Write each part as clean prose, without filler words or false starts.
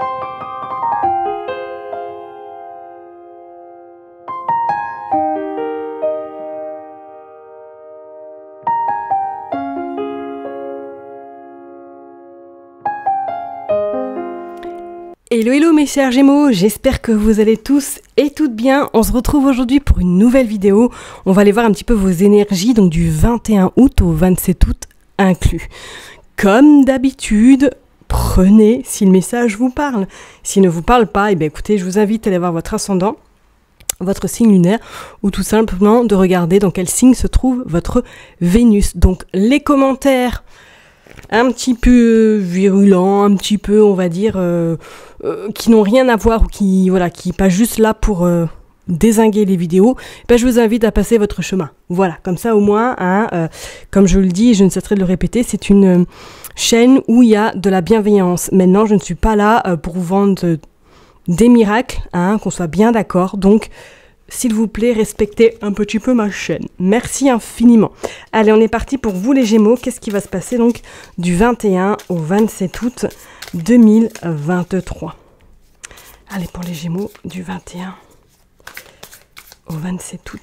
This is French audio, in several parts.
Hello hello mes chers Gémeaux, j'espère que vous allez tous et toutes bien. On se retrouve aujourd'hui pour une nouvelle vidéo. On va aller voir un petit peu vos énergies, donc du 21 août au 27 août inclus. Comme d'habitude, prenez si le message vous parle. S'il ne vous parle pas, eh bien écoutez, je vous invite à aller voir votre ascendant, votre signe lunaire, ou tout simplement de regarder dans quel signe se trouve votre Vénus. Donc les commentaires un petit peu virulents, un petit peu, on va dire, qui n'ont rien à voir, ou qui passent juste là pour dézinguer les vidéos, ben, je vous invite à passer votre chemin. Voilà, comme ça au moins, comme je le dis, et je ne cesserai de le répéter, c'est une chaîne où il y a de la bienveillance. Maintenant, je ne suis pas là pour vous vendre des miracles, qu'on soit bien d'accord, donc s'il vous plaît, respectez un petit peu ma chaîne. Merci infiniment. Allez, on est parti pour vous les Gémeaux. Qu'est-ce qui va se passer donc du 21 au 27 août 2023? Allez, pour les Gémeaux, du 21 au 27 août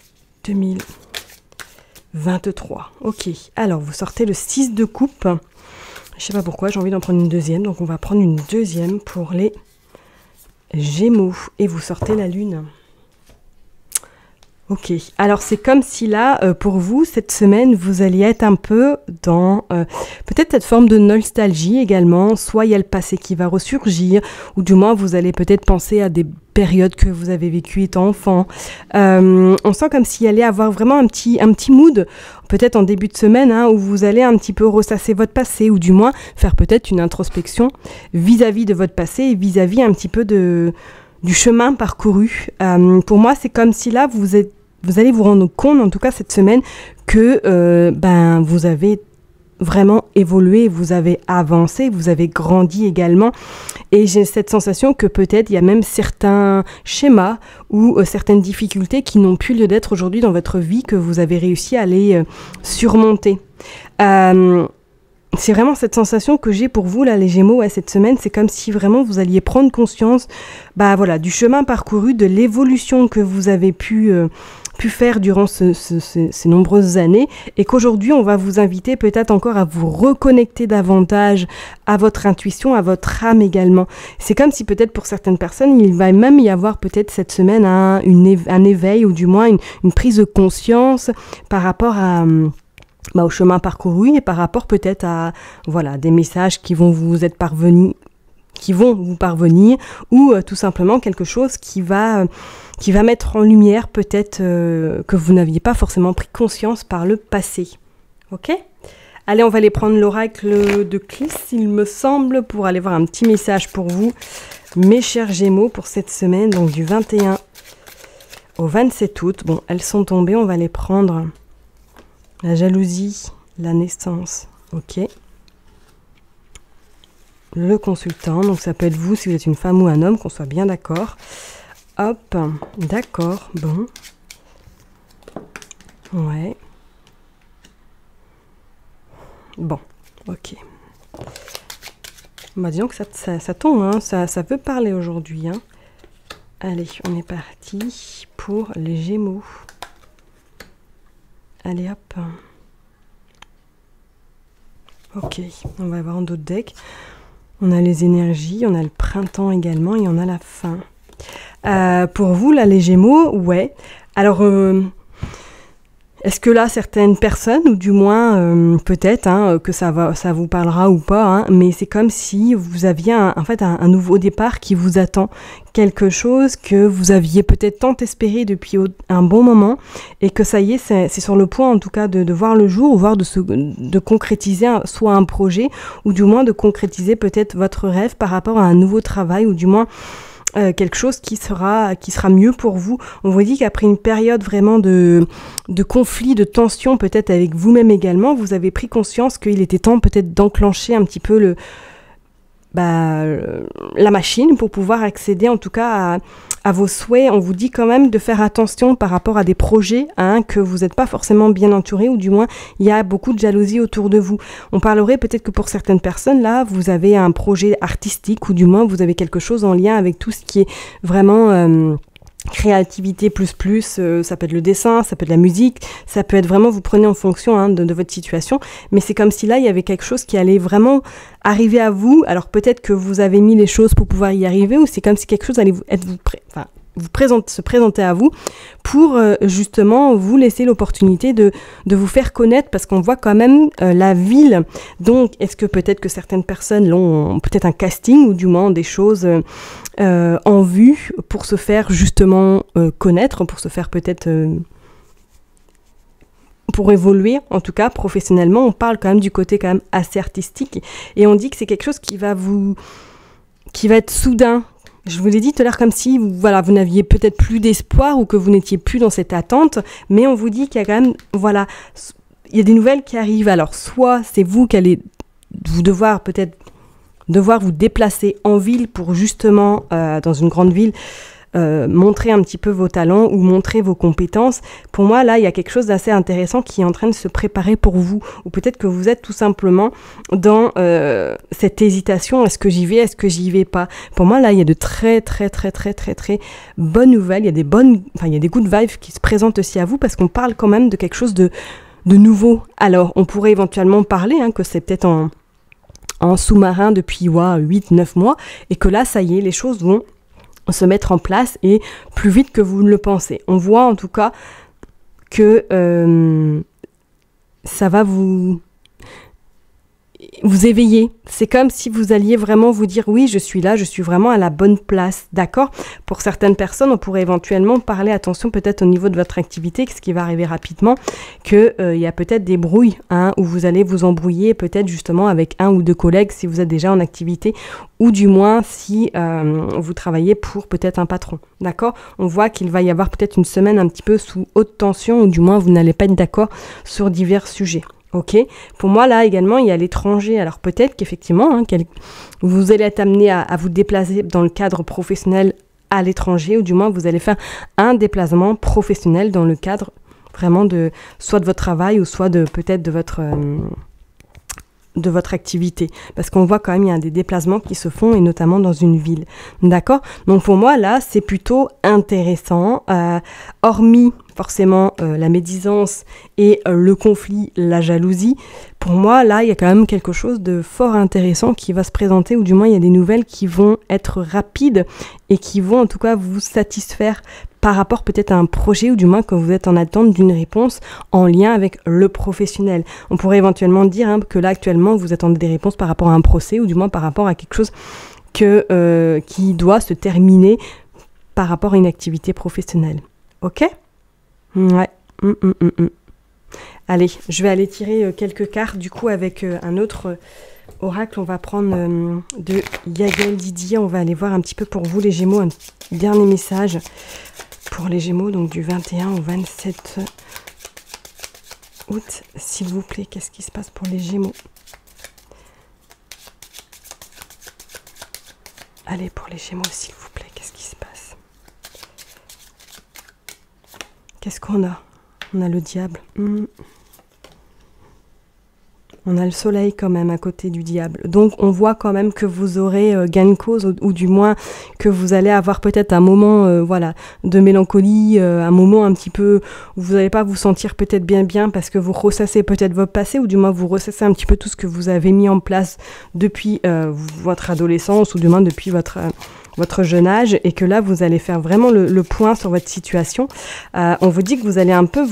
2023. Ok, alors vous sortez le 6 de coupe. Je sais pas pourquoi, j'ai envie d'en prendre une deuxième. Donc on va prendre une deuxième pour les Gémeaux. Et vous sortez la Lune. Ok, alors c'est comme si là, pour vous, cette semaine, vous alliez être un peu dans peut-être cette forme de nostalgie également, soit il y a le passé qui va ressurgir, ou du moins vous allez peut-être penser à des périodes que vous avez vécues étant enfant. On sent comme s'il allait avoir vraiment un petit mood, peut-être en début de semaine, où vous allez un petit peu ressasser votre passé, ou du moins faire peut-être une introspection vis-à-vis de votre passé et vis-à-vis un petit peu du chemin parcouru. Pour moi, c'est comme si là, vous allez vous rendre compte, en tout cas cette semaine, que vous avez vraiment évolué, vous avez avancé, vous avez grandi également. Et j'ai cette sensation que peut-être il y a même certains schémas ou certaines difficultés qui n'ont plus lieu d'être aujourd'hui dans votre vie, que vous avez réussi à les surmonter. C'est vraiment cette sensation que j'ai pour vous, là, les Gémeaux, cette semaine. C'est comme si vraiment vous alliez prendre conscience du chemin parcouru, de l'évolution que vous avez pu faire durant ces nombreuses années, et qu'aujourd'hui, on va vous inviter peut-être encore à vous reconnecter davantage à votre intuition, à votre âme également. C'est comme si peut-être pour certaines personnes, il va même y avoir peut-être cette semaine un éveil, ou du moins une prise de conscience par rapport au chemin parcouru, et par rapport peut-être à des messages qui vont vous parvenir, ou tout simplement quelque chose qui va mettre en lumière peut-être que vous n'aviez pas forcément pris conscience par le passé. Ok ? Allez, on va aller prendre l'oracle de Clis, il me semble, pour aller voir un petit message pour vous, mes chers Gémeaux, pour cette semaine, donc du 21 au 27 août. Bon, elles sont tombées, on va les prendre. La jalousie, la naissance, ok. Le consultant, donc ça peut être vous si vous êtes une femme ou un homme, qu'on soit bien d'accord. Hop, d'accord, bon. Ouais. Bon, ok. Disons que ça tombe, ça peut parler aujourd'hui. Allez, on est parti pour les Gémeaux. Allez hop. Ok, on va voir un autre deck. On a les énergies, on a le printemps également, et on a la fin. Pour vous, là, les Gémeaux, ouais. Alors, est-ce que là, certaines personnes, ou du moins peut-être que ça vous parlera ou pas, mais c'est comme si vous aviez un nouveau départ qui vous attend, quelque chose que vous aviez peut-être tant espéré depuis un bon moment, et que ça y est, c'est sur le point en tout cas de voir le jour, ou voire de concrétiser soit un projet, ou du moins de concrétiser peut-être votre rêve par rapport à un nouveau travail, ou du moins quelque chose qui sera mieux pour vous. On vous dit qu'après une période vraiment de conflit, de tension peut-être avec vous-même également, vous avez pris conscience qu'il était temps peut-être d'enclencher un petit peu la machine pour pouvoir accéder en tout cas à vos souhaits, on vous dit quand même de faire attention par rapport à des projets que vous n'êtes pas forcément bien entouré, ou du moins il y a beaucoup de jalousie autour de vous. On parlerait peut-être que pour certaines personnes, là, vous avez un projet artistique, ou du moins vous avez quelque chose en lien avec tout ce qui est vraiment... créativité plus, ça peut être le dessin, ça peut être la musique, ça peut être vraiment, vous prenez en fonction de votre situation, mais c'est comme si là, il y avait quelque chose qui allait vraiment arriver à vous. Alors peut-être que vous avez mis les choses pour pouvoir y arriver, ou c'est comme si quelque chose allait se présenter à vous pour justement vous laisser l'opportunité de vous faire connaître, parce qu'on voit quand même la ville. Donc est-ce que peut-être que certaines personnes ont peut-être un casting, ou du moins des choses en vue pour se faire justement connaître, pour se faire peut-être pour évoluer, en tout cas professionnellement. On parle quand même du côté quand même assez artistique, et on dit que c'est quelque chose qui va être soudain. Je vous l'ai dit tout à l'heure, comme si vous n'aviez peut-être plus d'espoir, ou que vous n'étiez plus dans cette attente, mais on vous dit qu'il y a quand même, il y a des nouvelles qui arrivent. Alors, soit c'est vous qui allez devoir vous déplacer en ville pour justement, dans une grande ville, montrer un petit peu vos talents ou montrer vos compétences. Pour moi, là, il y a quelque chose d'assez intéressant qui est en train de se préparer pour vous. Ou peut-être que vous êtes tout simplement dans cette hésitation. Est-ce que j'y vais? Est-ce que j'y vais pas? Pour moi, là, il y a de très, très, très, très, très, très bonnes nouvelles. Il y a des good vibes qui se présentent aussi à vous, parce qu'on parle quand même de quelque chose de nouveau. Alors, on pourrait éventuellement parler que c'est peut-être en sous-marin depuis 8-9 mois, et que là, ça y est, les choses vont se mettre en place, et plus vite que vous ne le pensez. On voit en tout cas que ça va vous éveiller. C'est comme si vous alliez vraiment vous dire oui, je suis là, je suis vraiment à la bonne place, d'accord? Pour certaines personnes, on pourrait éventuellement parler, attention peut-être au niveau de votre activité, ce qui va arriver rapidement, que il y a peut-être des brouilles, où vous allez vous embrouiller peut-être justement avec un ou deux collègues si vous êtes déjà en activité, ou du moins si vous travaillez pour peut-être un patron, d'accord? On voit qu'il va y avoir peut-être une semaine un petit peu sous haute tension, ou du moins vous n'allez pas être d'accord sur divers sujets. Ok. Pour moi, là également, il y a l'étranger. Alors peut-être qu'effectivement, vous allez être amené à vous déplacer dans le cadre professionnel à l'étranger, ou du moins vous allez faire un déplacement professionnel dans le cadre vraiment soit de votre travail, ou soit peut-être de votre activité, parce qu'on voit quand même il y a des déplacements qui se font, et notamment dans une ville, d'accord? Donc pour moi là c'est plutôt intéressant, hormis forcément la médisance et le conflit, la jalousie. Pour moi là il y a quand même quelque chose de fort intéressant qui va se présenter, ou du moins il y a des nouvelles qui vont être rapides et qui vont en tout cas vous satisfaire par rapport peut-être à un projet, ou du moins quand vous êtes en attente d'une réponse en lien avec le professionnel. On pourrait éventuellement dire que là actuellement vous attendez des réponses par rapport à un procès, ou du moins par rapport à quelque chose qui doit se terminer par rapport à une activité professionnelle. Ok? Ouais. Allez, je vais aller tirer quelques cartes du coup avec un autre oracle. On va prendre de Yael Didier. On va aller voir un petit peu pour vous les Gémeaux, un dernier message pour les Gémeaux, donc du 21 au 27 août, s'il vous plaît. Qu'est-ce qui se passe pour les Gémeaux? Allez, pour les Gémeaux, s'il vous plaît, qu'est-ce qui se passe? Qu'est-ce qu'on a? On a le diable. On a le soleil quand même à côté du diable. Donc on voit quand même que vous aurez gain de cause, ou du moins que vous allez avoir peut-être un moment de mélancolie, un moment un petit peu où vous n'allez pas vous sentir peut-être bien, parce que vous ressassez peut-être votre passé, ou du moins vous ressassez un petit peu tout ce que vous avez mis en place depuis votre adolescence, ou du moins depuis votre jeune âge, et que là vous allez faire vraiment le point sur votre situation. On vous dit que vous allez un peu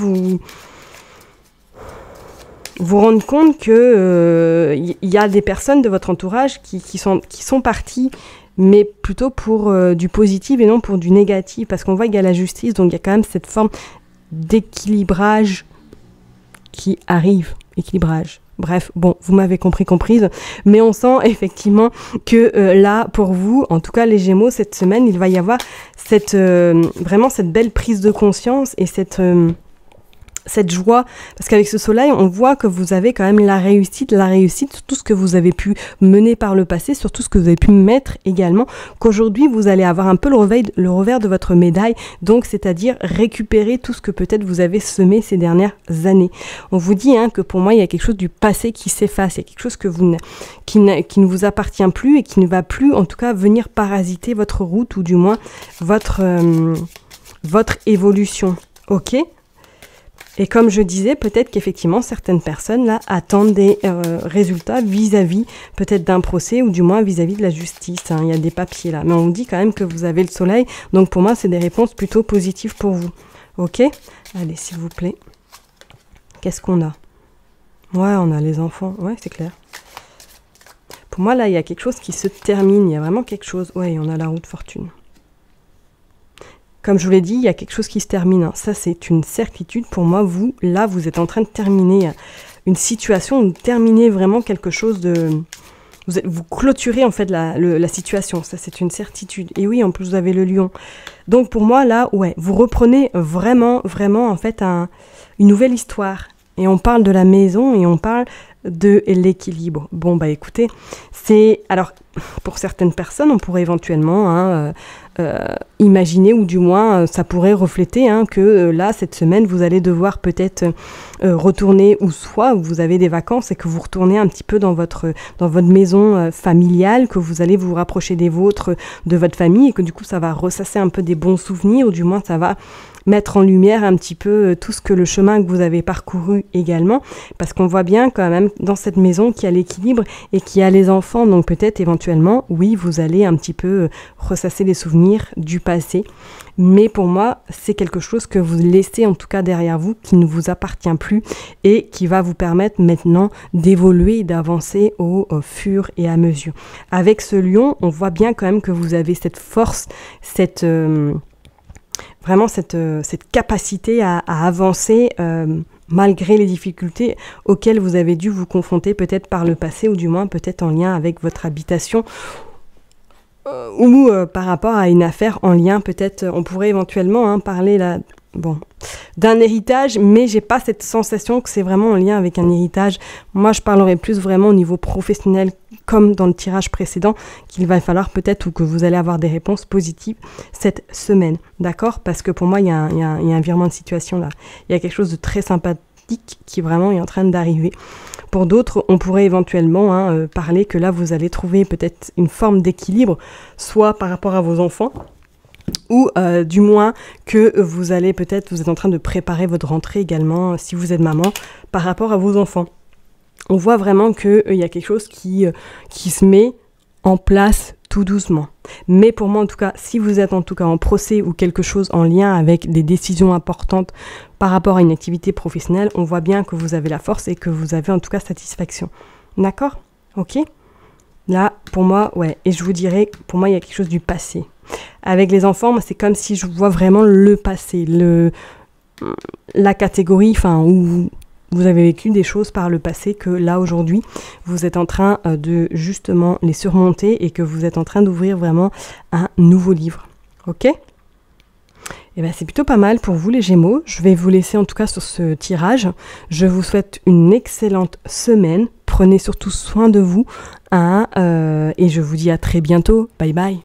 vous rendre compte que y a des personnes de votre entourage qui sont parties, mais plutôt pour du positif et non pour du négatif, parce qu'on voit qu'il y a la justice, donc il y a quand même cette forme d'équilibrage qui arrive. Bref, bon, vous m'avez comprise, mais on sent effectivement que là, pour vous, en tout cas les Gémeaux, cette semaine, il va y avoir vraiment cette belle prise de conscience et cette cette joie, parce qu'avec ce soleil, on voit que vous avez quand même la réussite sur tout ce que vous avez pu mener par le passé, sur tout ce que vous avez pu mettre également, qu'aujourd'hui vous allez avoir un peu le revers de votre médaille, donc c'est-à-dire récupérer tout ce que peut-être vous avez semé ces dernières années. On vous dit que pour moi il y a quelque chose du passé qui s'efface, il y a quelque chose que qui ne vous appartient plus et qui ne va plus en tout cas venir parasiter votre route ou du moins votre évolution, ok ? Et comme je disais, peut-être qu'effectivement, certaines personnes là attendent des résultats vis-à-vis peut-être d'un procès ou du moins vis-à-vis de la justice. Il y a des papiers là. Mais on dit quand même que vous avez le soleil. Donc pour moi, c'est des réponses plutôt positives pour vous. Ok ? Allez, s'il vous plaît. Qu'est-ce qu'on a ? Ouais, on a les enfants. Ouais, c'est clair. Pour moi, là, il y a quelque chose qui se termine. Il y a vraiment quelque chose. Ouais, on a la roue de fortune. Comme je vous l'ai dit, il y a quelque chose qui se termine. Ça, c'est une certitude. Pour moi, vous êtes en train de terminer une situation, de terminer vraiment quelque chose de... Vous clôturez en fait la situation. Ça, c'est une certitude. Et oui, en plus, vous avez le lion. Donc, pour moi, là, ouais, vous reprenez vraiment, en fait, une nouvelle histoire. Et on parle de la maison et on parle de l'équilibre. Bon, bah écoutez, alors, pour certaines personnes, on pourrait éventuellement imaginer, ou du moins, ça pourrait refléter que là, cette semaine, vous allez devoir peut-être retourner, ou soit vous avez des vacances et que vous retournez un petit peu dans votre maison familiale, que vous allez vous rapprocher des vôtres, de votre famille, et que du coup, ça va ressasser un peu des bons souvenirs, ou du moins, ça va mettre en lumière un petit peu tout ce que le chemin que vous avez parcouru également, parce qu'on voit bien quand même dans cette maison qu'il y a l'équilibre et qu'il y a les enfants, donc peut-être éventuellement, oui, vous allez un petit peu ressasser les souvenirs du passé, mais pour moi, c'est quelque chose que vous laissez en tout cas derrière vous, qui ne vous appartient plus et qui va vous permettre maintenant d'évoluer et d'avancer au fur et à mesure. Avec ce lion, on voit bien quand même que vous avez cette force, vraiment cette capacité à avancer malgré les difficultés auxquelles vous avez dû vous confronter peut-être par le passé, ou du moins peut-être en lien avec votre habitation, ou par rapport à une affaire en lien, peut-être on pourrait éventuellement parler là, d'un héritage, mais j'ai pas cette sensation que c'est vraiment en lien avec un héritage. Moi, je parlerai plus vraiment au niveau professionnel, comme dans le tirage précédent, qu'il va falloir peut-être, ou que vous allez avoir des réponses positives cette semaine, d'accord ? Parce que pour moi, il y a un virement de situation là. Il y a quelque chose de très sympathique qui vraiment est en train d'arriver. Pour d'autres, on pourrait éventuellement parler que là, vous allez trouver peut-être une forme d'équilibre, soit par rapport à vos enfants, ou du moins que vous êtes en train de préparer votre rentrée également, si vous êtes maman, par rapport à vos enfants. On voit vraiment qu'il y a quelque chose qui se met en place tout doucement. Mais pour moi, en tout cas, si vous êtes en tout cas en procès ou quelque chose en lien avec des décisions importantes par rapport à une activité professionnelle, on voit bien que vous avez la force et que vous avez en tout cas satisfaction. D'accord ? Ok ? Là, pour moi, ouais. Et je vous dirais, pour moi, il y a quelque chose du passé. Avec les enfants, c'est comme si je vois vraiment le passé, la catégorie, où vous avez vécu des choses par le passé que là, aujourd'hui, vous êtes en train de justement les surmonter et que vous êtes en train d'ouvrir vraiment un nouveau livre. Ok ? Et bien, c'est plutôt pas mal pour vous, les Gémeaux. Je vais vous laisser en tout cas sur ce tirage. Je vous souhaite une excellente semaine. Prenez surtout soin de vous. Et je vous dis à très bientôt. Bye bye.